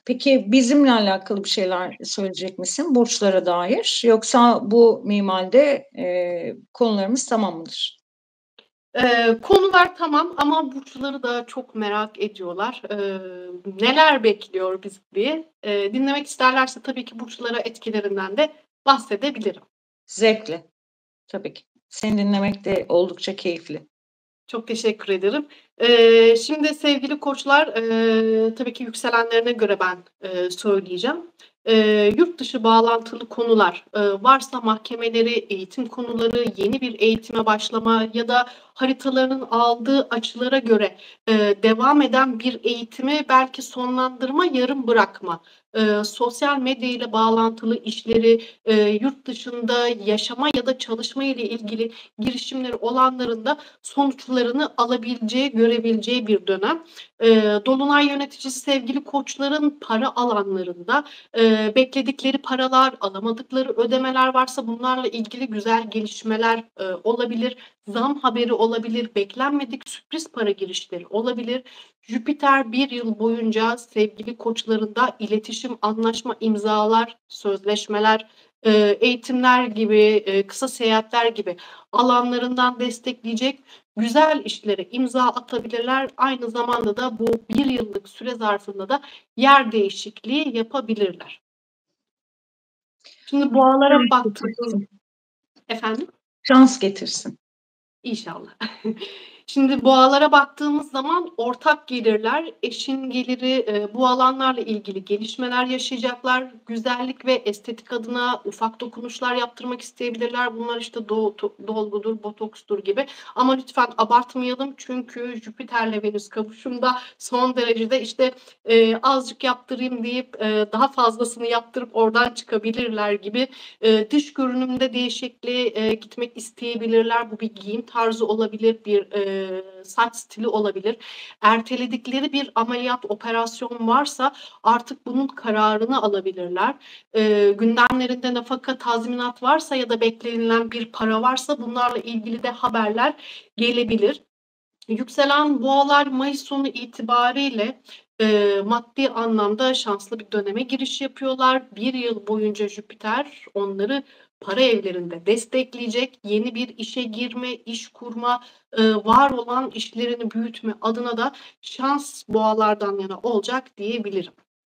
Peki bizimle alakalı bir şeyler söyleyecek misin burçlara dair? Yoksa bu minvalde, konularımız tamam mıdır? Konular tamam ama burçları da çok merak ediyorlar. Neler bekliyor bizi diye. Dinlemek isterlerse tabii ki burçlara etkilerinden de bahsedebilirim. Zevkle, tabii ki. Seni dinlemek de oldukça keyifli. Çok teşekkür ederim. Şimdi sevgili koçlar, tabii ki yükselenlerine göre ben, söyleyeceğim. Yurt dışı bağlantılı konular, varsa mahkemeleri, eğitim konuları, yeni bir eğitime başlama ya da haritalarının aldığı açılara göre, devam eden bir eğitimi belki sonlandırma, yarım bırakma, sosyal medya ile bağlantılı işleri, yurt dışında yaşama ya da çalışma ile ilgili girişimleri olanların da sonuçlarını alabileceği, görebileceği bir dönem. Dolunay yöneticisi sevgili koçların para alanlarında, bekledikleri paralar, alamadıkları ödemeler varsa bunlarla ilgili güzel gelişmeler, olabilir. Zam haberi olabilir, beklenmedik sürpriz para girişleri olabilir. Jüpiter 1 yıl boyunca sevgili koçlarında iletişim, anlaşma, imzalar, sözleşmeler, eğitimler gibi, kısa seyahatler gibi alanlarından destekleyecek güzel işlere imza atabilirler. Aynı zamanda da bu 1 yıllık süre zarfında da yer değişikliği yapabilirler. Şimdi boğalara Şans baktığımız getirsin. Efendim? Şans getirsin. İnşallah. Şimdi boğalara baktığımız zaman ortak gelirler, eşin geliri, bu alanlarla ilgili gelişmeler yaşayacaklar. Güzellik ve estetik adına ufak dokunuşlar yaptırmak isteyebilirler. Bunlar işte dolgudur, botokstur gibi. Ama lütfen abartmayalım çünkü Jüpiter'le Venüs kavuşumda son derecede işte azıcık yaptırayım deyip daha fazlasını yaptırıp oradan çıkabilirler gibi. Dış görünümde değişikliğe gitmek isteyebilirler. Bu bir giyim tarzı olabilir, bir saç stili olabilir. Erteledikleri bir ameliyat, operasyon varsa artık bunun kararını alabilirler. Gündemlerinde nafaka, tazminat varsa ya da beklenilen bir para varsa bunlarla ilgili de haberler gelebilir. Yükselen boğalar Mayıs sonu itibariyle maddi anlamda şanslı bir döneme giriş yapıyorlar. 1 yıl boyunca Jüpiter onları para evlerinde destekleyecek. Yeni bir işe girme, iş kurma, var olan işlerini büyütme adına da şans boğalardan yana olacak diyebilirim.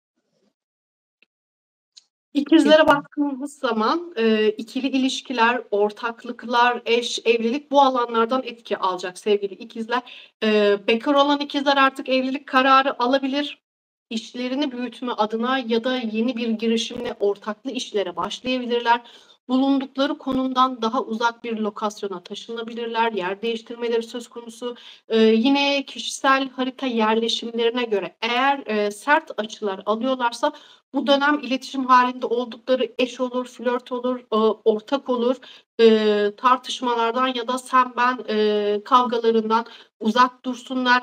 İkizlere baktığımız zaman, ikili ilişkiler, ortaklıklar, eş, evlilik bu alanlardan etki alacak sevgili ikizler. Bekar olan ikizler artık evlilik kararı alabilir. İşlerini büyütme adına ya da yeni bir girişimle ortaklı işlere başlayabilirler. Bulundukları konumdan daha uzak bir lokasyona taşınabilirler. Yer değiştirmeleri söz konusu. Yine kişisel harita yerleşimlerine göre eğer, sert açılar alıyorlarsa bu dönem iletişim halinde oldukları eş olur, flört olur, ortak olur. Tartışmalardan ya da sen ben, kavgalarından uzak dursunlar.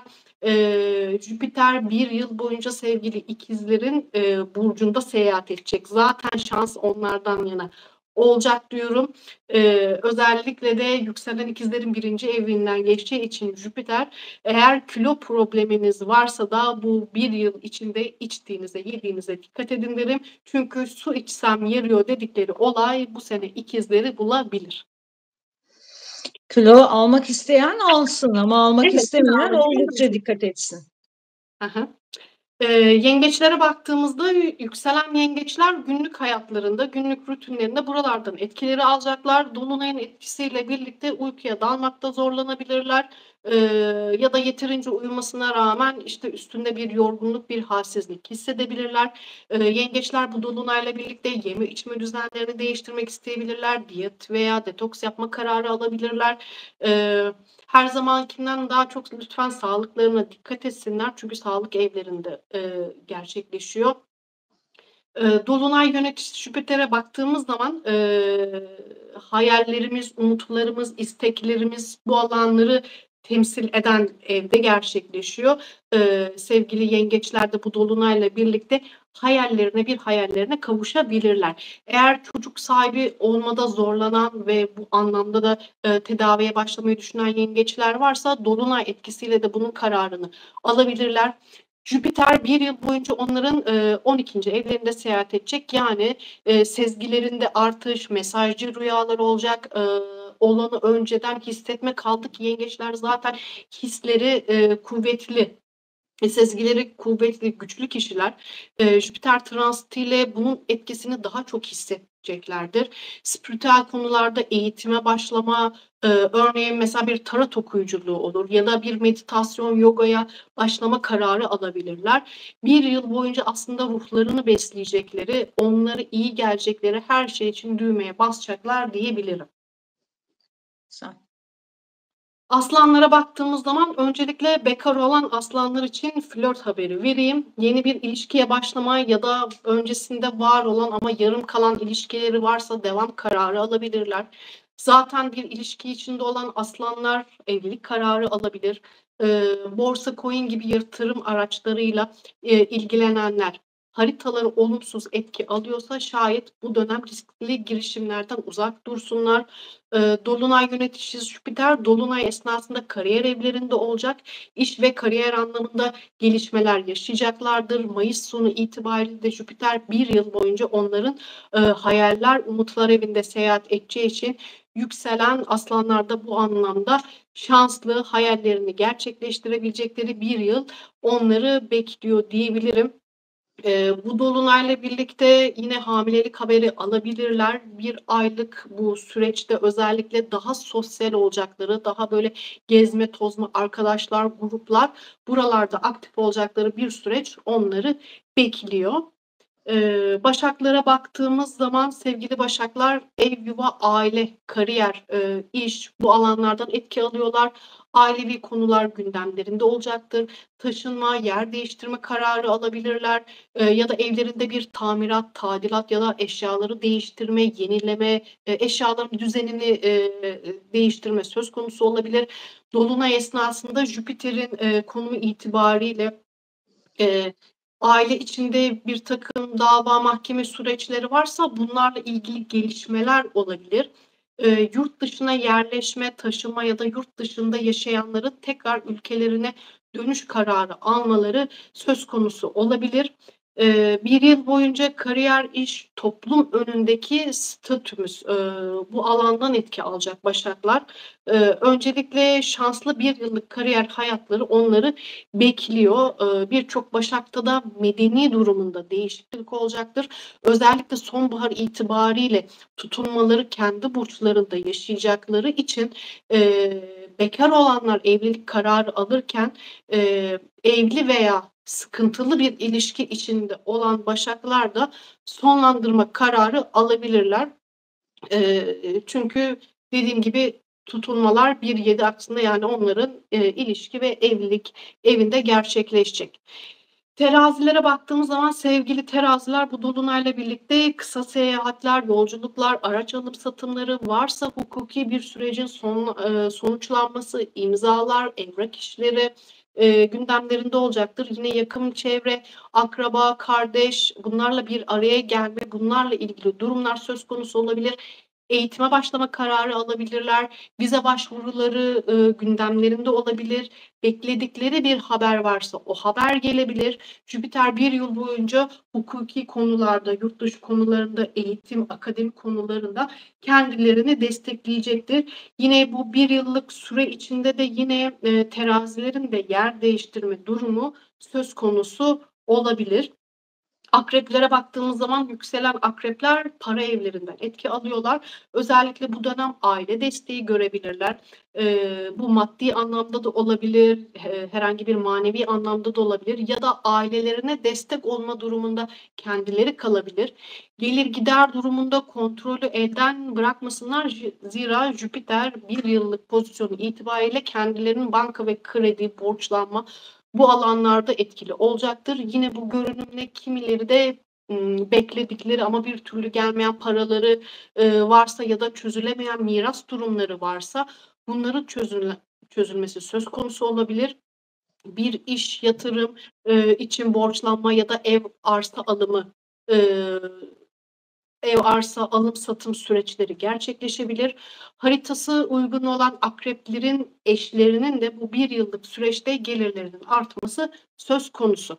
Jüpiter 1 yıl boyunca sevgili ikizlerin, burcunda seyahat edecek. Zaten şans onlardan yana olacak diyorum. Özellikle de yükselen ikizlerin 1. evinden geçeceği için Jüpiter, eğer kilo probleminiz varsa da bu 1 yıl içinde içtiğinize, yediğinize dikkat edin derim. Çünkü su içsem yeriyor dedikleri olay bu sene ikizleri bulabilir. Kilo almak isteyen alsın ama almak Evet, kilo istemeyen almak oldukça dikkat etsin. Hı hı. Yengeçlere baktığımızda yükselen yengeçler günlük hayatlarında, günlük rutinlerinde buralardan etkileri alacaklar. Dolunayın etkisiyle birlikte uykuya dalmakta zorlanabilirler. Eee, Ya da yeterince uyumasına rağmen işte üstünde bir yorgunluk, bir halsizlik hissedebilirler. Yengeçler bu dolunayla birlikte yeme içme düzenlerini değiştirmek isteyebilirler. Diyet veya detoks yapma kararı alabilirler. Eee Her zamankinden daha çok lütfen sağlıklarına dikkat etsinler çünkü sağlık evlerinde, gerçekleşiyor. Dolunay yöneticisi Jüpiter'e baktığımız zaman, hayallerimiz, umutlarımız, isteklerimiz bu alanları temsil eden evde gerçekleşiyor. Sevgili yengeçler de bu dolunayla birlikte hayallerine kavuşabilirler. Eğer çocuk sahibi olmada zorlanan ve bu anlamda da, tedaviye başlamayı düşünen yengeçler varsa dolunay etkisiyle de bunun kararını alabilirler. Jüpiter bir yıl boyunca onların 12. evlerinde seyahat edecek. Yani sezgilerinde artış, mesajcı rüyalar olacak. Olanı önceden hissetme, kaldı ki yengeçler zaten hisleri kuvvetli. Sezgileri kuvvetli, güçlü kişiler Jüpiter transitiyle bunun etkisini daha çok hissedeceklerdir. Spiritüel konularda eğitime başlama, örneğin mesela bir tarot okuyuculuğu olur ya da bir meditasyon, yogaya başlama kararı alabilirler. Bir yıl boyunca aslında ruhlarını besleyecekleri, onlara iyi gelecekleri her şey için düğmeye basacaklar diyebilirim. Güzel. Aslanlara baktığımız zaman öncelikle bekar olan aslanlar için flört haberi vereyim. Yeni bir ilişkiye başlama ya da öncesinde var olan ama yarım kalan ilişkileri varsa devam kararı alabilirler. Zaten bir ilişki içinde olan aslanlar evlilik kararı alabilir. Borsa, coin gibi yatırım araçlarıyla ilgilenenler haritaları olumsuz etki alıyorsa şayet bu dönem riskli girişimlerden uzak dursunlar. Dolunay yöneticisi Jüpiter, Dolunay esnasında kariyer evlerinde olacak. İş ve kariyer anlamında gelişmeler yaşayacaklardır. Mayıs sonu itibariyle de Jüpiter bir yıl boyunca onların hayaller, umutlar evinde seyahat edeceği için yükselen aslanlarda bu anlamda şanslı, hayallerini gerçekleştirebilecekleri bir yıl onları bekliyor diyebilirim. Bu dolunayla birlikte yine hamilelik haberi alabilirler. Bir aylık bu süreçte özellikle daha sosyal olacakları, daha böyle gezme, tozma, arkadaşlar, gruplar buralarda aktif olacakları bir süreç onları bekliyor. Başaklara baktığımız zaman sevgili Başaklar ev, yuva, aile, kariyer, iş bu alanlardan etki alıyorlar. Ailevi konular gündemlerinde olacaktır. Taşınma, yer değiştirme kararı alabilirler. Ya da evlerinde bir tamirat, tadilat ya da eşyaları değiştirme, yenileme, eşyaların düzenini değiştirme söz konusu olabilir. Dolunay esnasında Jüpiter'in konumu itibariyle aile içinde bir takım dava, mahkeme süreçleri varsa bunlarla ilgili gelişmeler olabilir. Yurt dışına yerleşme, taşıma ya da yurt dışında yaşayanların tekrar ülkelerine dönüş kararı almaları söz konusu olabilir. Bir yıl boyunca kariyer, iş, toplum önündeki statümüz bu alandan etki alacak Başaklar. Öncelikle şanslı bir yıllık kariyer hayatları onları bekliyor. Birçok Başak'ta da medeni durumunda değişiklik olacaktır. Özellikle sonbahar itibariyle tutulmaları kendi burçlarında yaşayacakları için bekar olanlar evlilik kararı alırken evli veya sıkıntılı bir ilişki içinde olan Başaklar da sonlandırma kararı alabilirler. Çünkü dediğim gibi tutulmalar 1-7 aksında yani onların ilişki ve evlilik evinde gerçekleşecek. Terazilere baktığımız zaman sevgili teraziler bu dolunayla birlikte kısa seyahatler, yolculuklar, araç alım satımları varsa hukuki bir sürecin sonuçlanması, imzalar, evrak işleri gündemlerinde olacaktır. Yine yakın çevre, akraba, kardeş bunlarla bir araya gelme, bunlarla ilgili durumlar söz konusu olabilir. Eğitime başlama kararı alabilirler. Vize başvuruları gündemlerinde olabilir. Bekledikleri bir haber varsa o haber gelebilir. Jüpiter bir yıl boyunca hukuki konularda, yurt dışı konularında, eğitim, akademik konularında kendilerini destekleyecektir. Yine bu bir yıllık süre içinde de yine terazilerin de yer değiştirme durumu söz konusu olabilir. Akreplere baktığımız zaman yükselen akrepler para evlerinden etki alıyorlar. Özellikle bu dönem aile desteği görebilirler. Bu maddi anlamda da olabilir, herhangi bir manevi anlamda da olabilir ya da ailelerine destek olma durumunda kendileri kalabilir. Gelir gider durumunda kontrolü elden bırakmasınlar. Zira Jüpiter bir yıllık pozisyonu itibariyle kendilerinin banka ve kredi, borçlanma bu alanlarda etkili olacaktır. Yine bu görünümle kimileri de bekledikleri ama bir türlü gelmeyen paraları varsa ya da çözülemeyen miras durumları varsa bunların çözülmesi söz konusu olabilir. Bir iş, yatırım için borçlanma ya da ev, arsa alımı ev, arsa, alım satım süreçleri gerçekleşebilir. Haritası uygun olan akreplerin eşlerinin de bu 1 yıllık süreçte gelirlerinin artması söz konusu.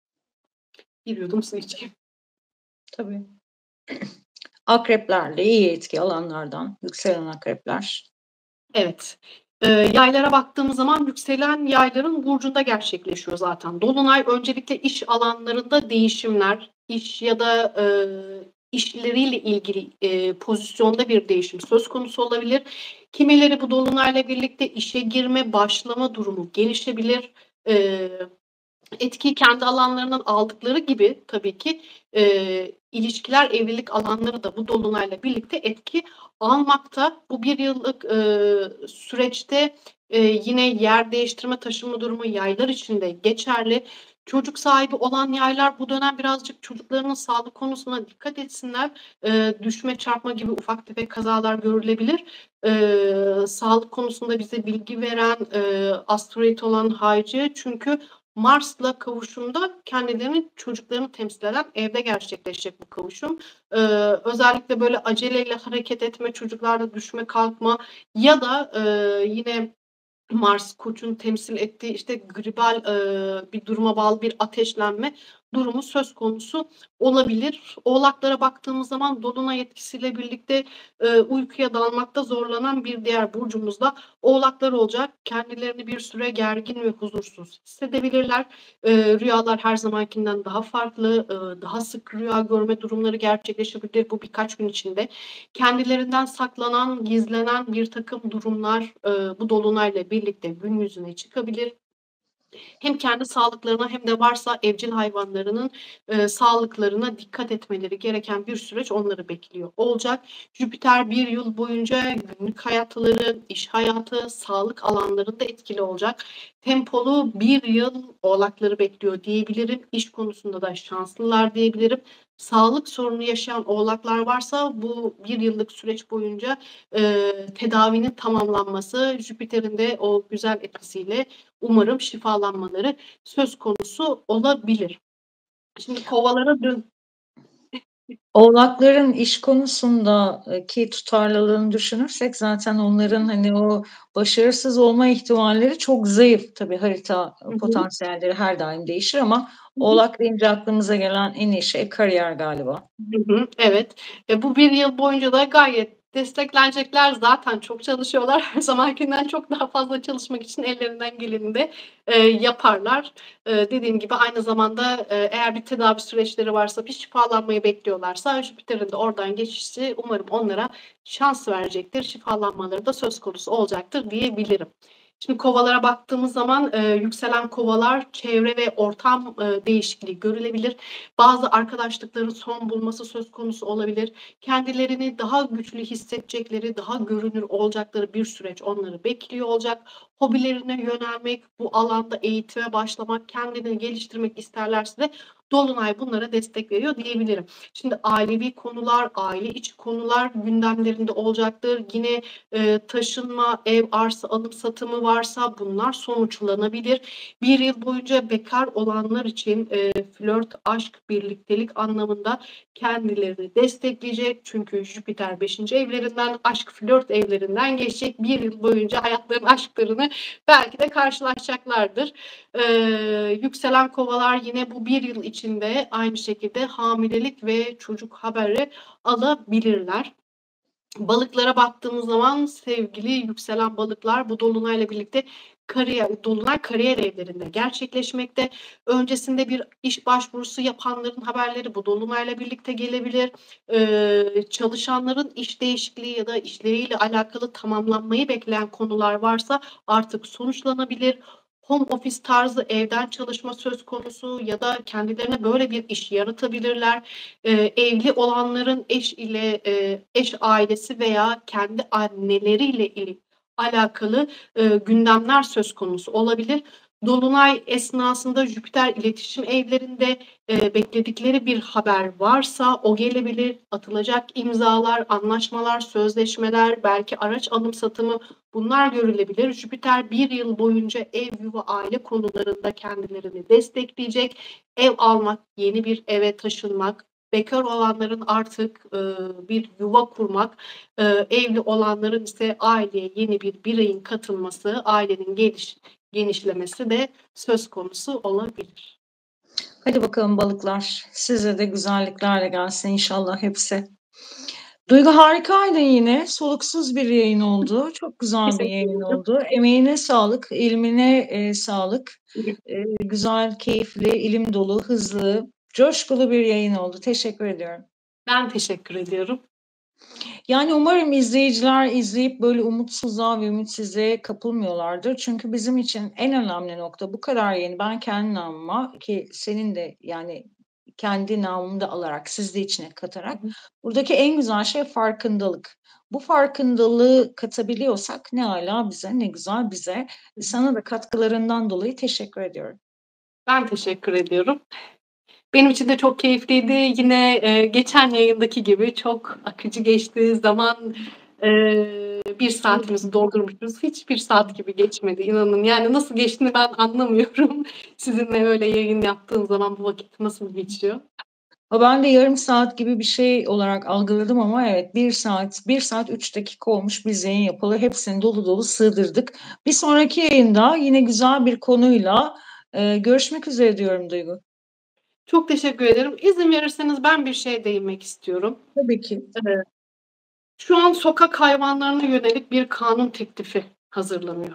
Bir yudum su içeyim. Tabii. Akrepler de iyi etki alanlardan, yükselen akrepler. Evet. Yaylara baktığımız zaman yükselen yayların burcunda gerçekleşiyor zaten. Dolunay öncelikle iş alanlarında değişimler, iş ya da işleriyle ilgili pozisyonda bir değişim söz konusu olabilir. Kimileri bu dolunayla birlikte işe girme, başlama durumu gelişebilir. Etkiyi kendi alanlarından aldıkları gibi tabii ki ilişkiler, evlilik alanları da bu dolunayla birlikte etki almakta. Bu 1 yıllık süreçte yine yer değiştirme, taşınma durumu yaylar için de geçerli. Çocuk sahibi olan yaylar bu dönem birazcık çocuklarının sağlık konusuna dikkat etsinler. Düşme, çarpma gibi ufak tefek kazalar görülebilir. Sağlık konusunda bize bilgi veren astroloji olan Hayci, çünkü Mars'la kavuşumda kendilerini, çocuklarını temsil eden evde gerçekleşecek bu kavuşum. Özellikle böyle aceleyle hareket etme, çocuklarda düşme, kalkma ya da yine Mars Koç'un temsil ettiği işte gribal bir duruma bağlı bir ateşlenme durumu söz konusu olabilir. Oğlaklara baktığımız zaman dolunay etkisiyle birlikte uykuya dalmakta zorlanan bir diğer burcumuz da Oğlaklar olacak. Kendilerini bir süre gergin ve huzursuz hissedebilirler. Rüyalar her zamankinden daha farklı, daha sık rüya görme durumları gerçekleşebilir bu birkaç gün içinde. Kendilerinden saklanan, gizlenen bir takım durumlar bu dolunayla birlikte gün yüzüne çıkabilir. Hem kendi sağlıklarına hem de varsa evcil hayvanlarının sağlıklarına dikkat etmeleri gereken bir süreç onları bekliyor olacak. Jüpiter 1 yıl boyunca günlük hayatları, iş hayatı, sağlık alanlarında etkili olacak. Tempolu 1 yıl Oğlakları bekliyor diyebilirim. İş konusunda da şanslılar diyebilirim. Sağlık sorunu yaşayan Oğlaklar varsa bu 1 yıllık süreç boyunca tedavinin tamamlanması, Jüpiter'in de o güzel etkisiyle umarım şifalanmaları söz konusu olabilir. Şimdi kovalara dön. Oğlakların iş konusundaki tutarlılığını düşünürsek zaten onların hani o başarısız olma ihtimalleri çok zayıf. Tabii harita Hı hı. potansiyelleri her daim değişir ama Hı hı. Oğlak deyince aklımıza gelen en iyi şey kariyer galiba. Hı hı, evet. Bu 1 yıl boyunca da gayet desteklenecekler. Zaten çok çalışıyorlar. Her zamankinden çok daha fazla çalışmak için ellerinden geleni de yaparlar. Dediğim gibi aynı zamanda eğer bir tedavi süreçleri varsa, bir şifalanmayı bekliyorlarsa Jüpiter'in de oradan geçişi umarım onlara şans verecektir. Şifalanmaları da söz konusu olacaktır diyebilirim. Şimdi kovalara baktığımız zaman yükselen kovalar çevre ve ortam değişikliği görülebilir. Bazı arkadaşlıkların son bulması söz konusu olabilir. Kendilerini daha güçlü hissedecekleri, daha görünür olacakları bir süreç onları bekliyor olacak. Hobilerine yönelmek, bu alanda eğitime başlamak, kendini geliştirmek isterlerse de dolunay bunlara destek veriyor diyebilirim. Şimdi ailevi konular, aile içi konular gündemlerinde olacaktır. Yine taşınma, ev, arsa, alım satımı varsa bunlar sonuçlanabilir. 1 yıl boyunca bekar olanlar için flört, aşk, birliktelik anlamında kendilerini destekleyecek. Çünkü Jüpiter 5. evlerinden, aşk, flört evlerinden geçecek. 1 yıl boyunca hayatlarının aşklarını belki de karşılaşacaklardır. Yükselen kovalar yine bu 1 yıl içinde aynı şekilde hamilelik ve çocuk haberi alabilirler. Balıklara baktığımız zaman sevgili yükselen balıklar bu dolunayla birlikte dolunay kariyer evlerinde gerçekleşmekte. Öncesinde bir iş başvurusu yapanların haberleri bu dolunayla birlikte gelebilir. Çalışanların iş değişikliği ya da işleriyle alakalı tamamlanmayı bekleyen konular varsa artık sonuçlanabilir. Home office tarzı evden çalışma söz konusu ya da kendilerine böyle bir iş yaratabilirler. Evli olanların eş ile eş ailesi veya kendi anneleriyle alakalı gündemler söz konusu olabilir. Dolunay esnasında Jüpiter iletişim evlerinde bekledikleri bir haber varsa o gelebilir. Atılacak imzalar, anlaşmalar, sözleşmeler, belki araç alım satımı bunlar görülebilir. Jüpiter 1 yıl boyunca ev, yuva, aile konularında kendilerini destekleyecek. Ev almak, yeni bir eve taşınmak, bekar olanların artık bir yuva kurmak, evli olanların ise aileye yeni bir bireyin katılması, ailenin genişlemesi de söz konusu olabilir. Hadi bakalım balıklar. Size de güzelliklerle gelsin inşallah hepsi. Duygu harikaydın yine. Soluksuz bir yayın oldu. Çok güzel bir Teşekkür yayın ederim. oldu. Emeğine sağlık, ilmine sağlık. Güzel, keyifli, ilim dolu, hızlı, coşkulu bir yayın oldu. Teşekkür ediyorum. Ben teşekkür ediyorum. Yani umarım izleyiciler izleyip böyle umutsuzluğa ve ümitsizliğe kapılmıyorlardır. Çünkü bizim için en önemli nokta bu kadar yeni. Ben kendi namıma ki senin de yani kendi namımı da alarak siz de içine katarak buradaki en güzel şey farkındalık. Bu farkındalığı katabiliyorsak ne âlâ bize, ne güzel bize. Sana da katkılarından dolayı teşekkür ediyorum. Ben teşekkür ediyorum. Benim için de çok keyifliydi. Yine, geçen yayındaki gibi çok akıcı geçti. Zaman, 1 saatimizi doldurmuşuz. Hiç 1 saat gibi geçmedi inanın. Yani nasıl geçtiğini ben anlamıyorum. Sizinle öyle yayın yaptığım zaman bu vakit nasıl geçiyor? Ben de yarım saat gibi bir şey olarak algıladım ama evet 1 saat 3 dakika olmuş biz yayın yapalı. Hepsini dolu dolu sığdırdık. Bir sonraki yayında yine güzel bir konuyla görüşmek üzere diyorum Duygu. Çok teşekkür ederim. İzin verirseniz ben bir şeye değinmek istiyorum. Tabii ki. Şu an sokak hayvanlarına yönelik bir kanun teklifi hazırlanıyor.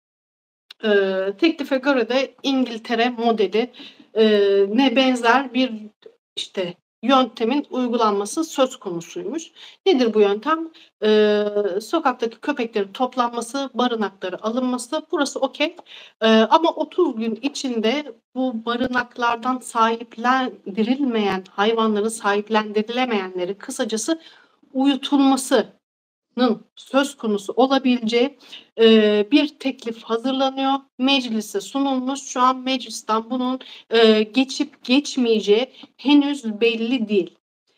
Teklife göre de İngiltere modeli ne benzer bir işte yöntemin uygulanması söz konusuymuş. Nedir bu yöntem? Sokaktaki köpeklerin toplanması, barınakları alınması, burası okey. Ama 30 gün içinde bu barınaklardan sahiplendirilmeyen hayvanların sahiplendirilemeyenleri kısacası uyutulması söz konusu olabileceği bir teklif hazırlanıyor. Meclise sunulmuş. Şu an meclisten bunun geçip geçmeyeceği henüz belli değil.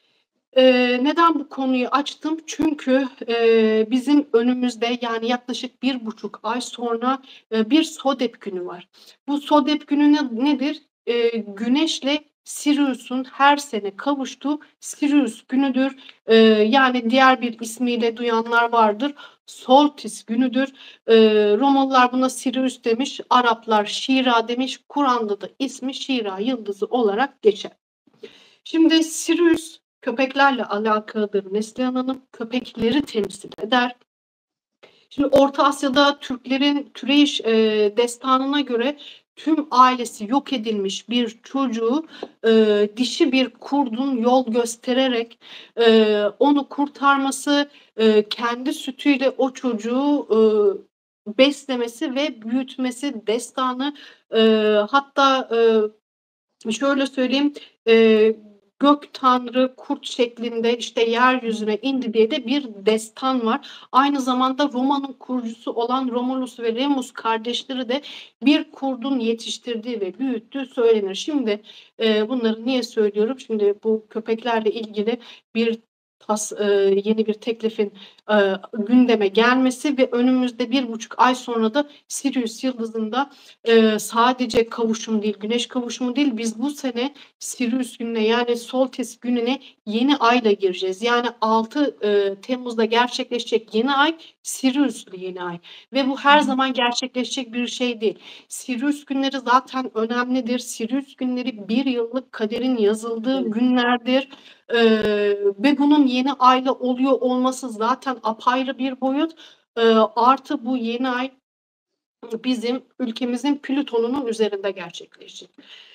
Neden bu konuyu açtım? Çünkü bizim önümüzde yani yaklaşık 1,5 ay sonra bir SODEP günü var. Bu SODEP günü nedir? Güneşle Sirius'un her sene kavuştuğu Sirius günüdür. Yani diğer bir ismiyle duyanlar vardır. Solstice günüdür. Romalılar buna Sirius demiş, Araplar Şira demiş. Kur'an'da da ismi Şira yıldızı olarak geçer. Şimdi Sirius köpeklerle alakalıdır Neslihan Hanım. Köpekleri temsil eder. Şimdi Orta Asya'da Türklerin Türeyiş destanına göre tüm ailesi yok edilmiş bir çocuğu dişi bir kurdun yol göstererek onu kurtarması, kendi sütüyle o çocuğu beslemesi ve büyütmesi destanı. Hatta şöyle söyleyeyim, gök tanrı kurt şeklinde işte yeryüzüne indi diye de bir destan var. Aynı zamanda Roma'nın kurucusu olan Romulus ve Remus kardeşleri de bir kurdun yetiştirdiği ve büyüttüğü söylenir. Şimdi bunları niye söylüyorum? Şimdi bu köpeklerle ilgili bir yeni bir teklifin gündeme gelmesi ve önümüzde 1,5 ay sonra da Sirius yıldızında sadece kavuşum değil, güneş kavuşumu değil, biz bu sene Sirius gününe yani Solstice gününe yeni ayla gireceğiz. Yani 6 Temmuz'da gerçekleşecek yeni ay Sirius'lu yeni ay ve bu her zaman gerçekleşecek bir şey değil. Sirius günleri zaten önemlidir. Sirius günleri bir yıllık kaderin yazıldığı günlerdir. Ve bunun yeni ayla oluyor olması zaten apayrı bir boyut. Artı bu yeni ay bizim ülkemizin Plüton'unun üzerinde gerçekleşecek.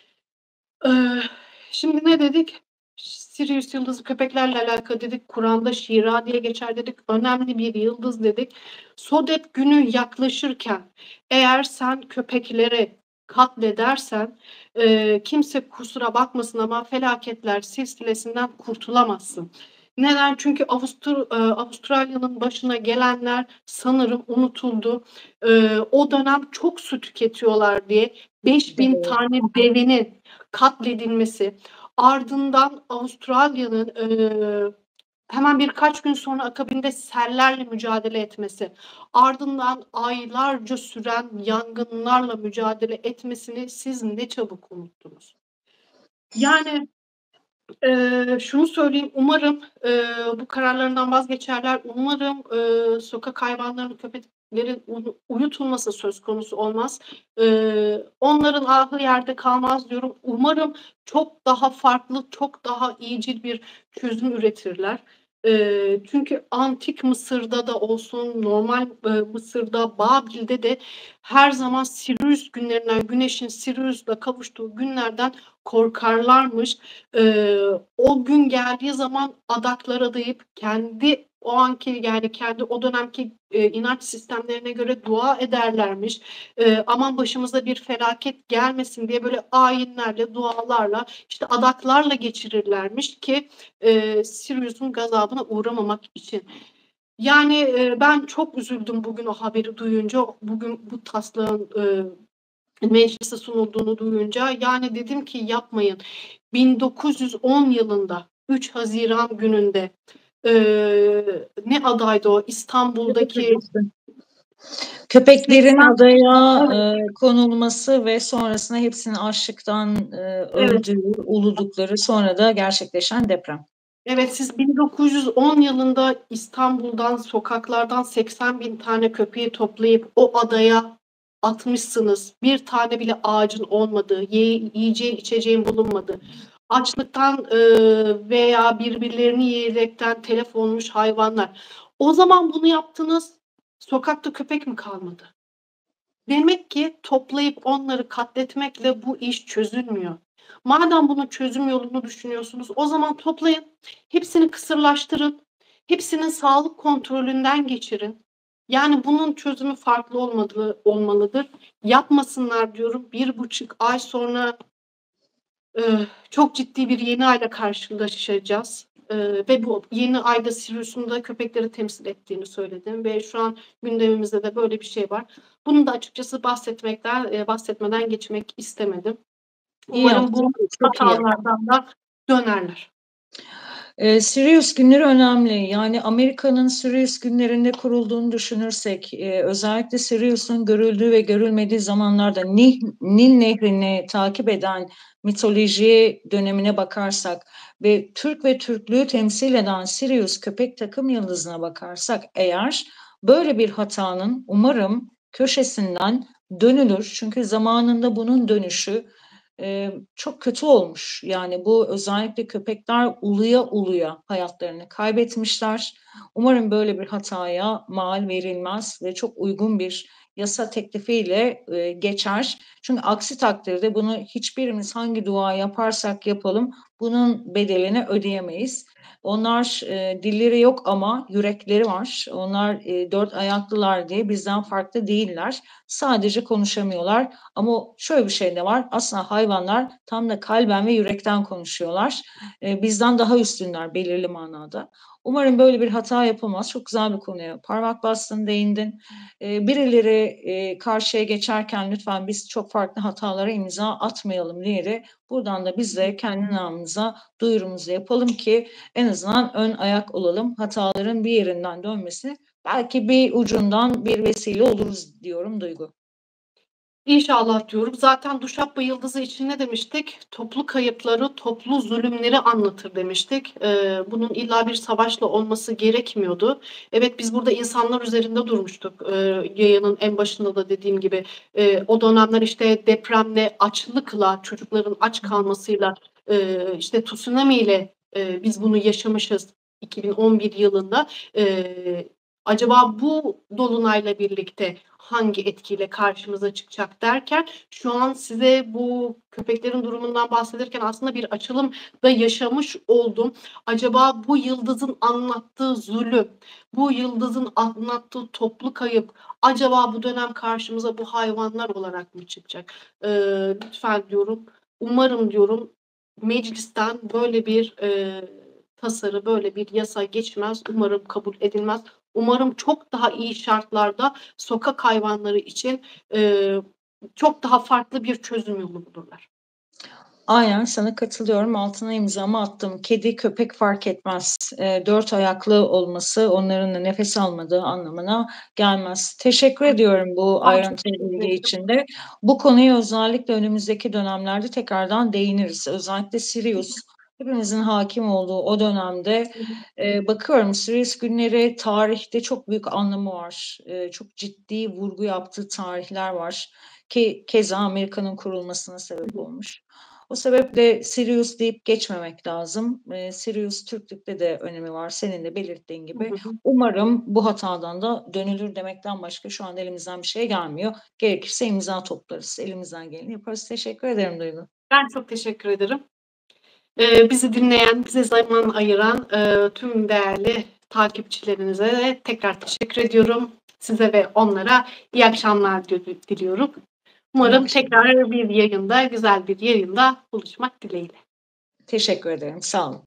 Şimdi ne dedik? Sirius yıldızı köpeklerle alakalı dedik. Kur'an'da Şira diye geçer dedik. Önemli bir yıldız dedik. SODEP günü yaklaşırken eğer sen köpekleri katledersen kimse kusura bakmasın ama felaketler silsilesinden kurtulamazsın. Neden? Çünkü Avustralya'nın başına gelenler sanırım unutuldu. O dönem çok su tüketiyorlar diye 5.000 tane devenin katledilmesi, ardından Avustralya'nın hemen birkaç gün sonra akabinde sellerle mücadele etmesi, ardından aylarca süren yangınlarla mücadele etmesini siz ne çabuk unuttunuz. Yani Şunu söyleyeyim, umarım, bu kararlarından vazgeçerler. Umarım, sokak hayvanlarının, köpeklerin uyutulması söz konusu olmaz. Onların ahı yerde kalmaz diyorum. Umarım çok daha farklı, çok daha iyicil bir çözüm üretirler. Çünkü antik Mısır'da da olsun, normal, Mısır'da, Babil'de de her zaman Sirius günlerinden, güneşin Sirius'la kavuştuğu günlerden korkarlarmış. O gün geldiği zaman adaklar adayıp kendi o anki, yani kendi o dönemki inanç sistemlerine göre dua ederlermiş. Aman başımıza bir felaket gelmesin diye böyle ayinlerle, dualarla, işte adaklarla geçirirlermiş ki Sirius'un gazabına uğramamak için. Yani ben çok üzüldüm bugün o haberi duyunca, bugün bu taslağın meclise sunulduğunu duyunca. Yani dedim ki yapmayın. 1910 yılında 3 Haziran gününde ne adaydı o? İstanbul'daki Köpeklerin 80. adaya Evet, konulması ve sonrasında hepsinin açlıktan evet. öldüğü, uludukları, sonra da gerçekleşen deprem. Evet, siz 1910 yılında İstanbul'dan, sokaklardan 80.000 tane köpeği toplayıp o adaya atmışsınız. Bir tane bile ağacın olmadığı, yiyeceğin, içeceğin bulunmadığı, açlıktan veya birbirlerini yiyerekten telef olmuş hayvanlar. O zaman bunu yaptınız, sokakta köpek mi kalmadı? Demek ki toplayıp onları katletmekle bu iş çözülmüyor. Madem bunun çözüm yolunu düşünüyorsunuz, o zaman toplayın, hepsini kısırlaştırın, hepsinin sağlık kontrolünden geçirin. Yani bunun çözümü farklı olmalıdır. Yapmasınlar diyorum. 1,5 ay sonra çok ciddi bir yeni ayla karşılaşacağız. Ve bu yeni ayda Sirius'un da köpekleri temsil ettiğini söyledim ve şu an gündemimizde de böyle bir şey var. Bunu da açıkçası bahsetmeden geçmek istemedim. İyi Umarım bu yaptın, çok iyi yaptın. hatalardan da dönerler. Sirius günleri önemli. Yani Amerika'nın Sirius günlerinde kurulduğunu düşünürsek, özellikle Sirius'un görüldüğü ve görülmediği zamanlarda Nil Nehri'ni takip eden mitoloji dönemine bakarsak ve Türk ve Türklüğü temsil eden Sirius köpek takım yıldızına bakarsak eğer, böyle bir hatanın umarım köşesinden dönülür. Çünkü zamanında bunun dönüşü çok kötü olmuş. Yani bu özellikle köpekler uluya uluya hayatlarını kaybetmişler. Umarım böyle bir hataya mal verilmez ve çok uygun bir yasa teklifiyle geçer. Çünkü aksi takdirde bunu hiçbirimiz hangi dua yaparsak yapalım bunun bedelini ödeyemeyiz. Onlar dilleri yok ama yürekleri var. Onlar dört ayaklılar diye bizden farklı değiller. Sadece konuşamıyorlar. Ama şöyle bir şey de var. Aslında hayvanlar tam da kalben ve yürekten konuşuyorlar. Bizden daha üstünler belirli manada. Umarım böyle bir hata yapılmaz. Çok güzel bir konuya parmak bastın, değindin. Birileri karşıya geçerken lütfen biz çok farklı hatalara imza atmayalım diye buradan da biz de kendi namımıza duyurumuzu yapalım ki en azından ön ayak olalım. Hataların bir yerinden dönmesi belki bir ucundan bir vesile oluruz diyorum Duygu. İnşallah diyorum. Zaten Duşakba Yıldızı için ne demiştik? Toplu kayıpları, toplu zulümleri anlatır demiştik. Bunun illa bir savaşla olması gerekmiyordu. Evet, biz burada insanlar üzerinde durmuştuk. Yayının en başında da dediğim gibi o dönemler işte depremle, açlıkla, çocukların aç kalmasıyla, işte tsunami ile biz bunu yaşamışız 2011 yılında. Acaba bu dolunayla birlikte hangi etkiyle karşımıza çıkacak derken şu an size bu köpeklerin durumundan bahsederken aslında bir açılım da yaşamış oldum. Acaba bu yıldızın anlattığı zulüm, bu yıldızın anlattığı toplu kayıp acaba bu dönem karşımıza bu hayvanlar olarak mı çıkacak? Lütfen diyorum, umarım diyorum meclisten böyle bir tasarı, böyle bir yasa geçmez. Umarım kabul edilmez. Umarım çok daha iyi şartlarda sokak hayvanları için çok daha farklı bir çözüm yolu bulurlar. Aynen sana katılıyorum. Altına imzamı attım. Kedi, köpek fark etmez. Dört ayaklı olması onların da nefes almadığı anlamına gelmez. Teşekkür ediyorum bu Ben çok ayrıntılı teşekkür bilgi ederim. için de. Bu konuya özellikle önümüzdeki dönemlerde tekrardan değiniriz. Özellikle Sirius Hepimizin hakim olduğu o dönemde, Hı hı. bakıyorum Sirius günleri tarihte çok büyük anlamı var. Çok ciddi vurgu yaptığı tarihler var ki keza Amerika'nın kurulmasına Hı sebep hı. olmuş. O sebeple Sirius deyip geçmemek lazım. Sirius Türklükte de önemi var senin de belirttiğin Hı gibi. hı. Umarım bu hatadan da dönülür demekten başka şu anda elimizden bir şey gelmiyor. Gerekirse imza toplarız. Elimizden geleni yaparız. Teşekkür ederim Duygu. Ben çok teşekkür ederim. Bizi dinleyen, bize zaman ayıran, tüm değerli takipçilerinize de tekrar teşekkür ediyorum. Size ve onlara iyi akşamlar diliyorum. İyi Umarım akşamlar. tekrar bir yayında, güzel bir yayında buluşmak dileğiyle. Teşekkür ederim. Sağ olun.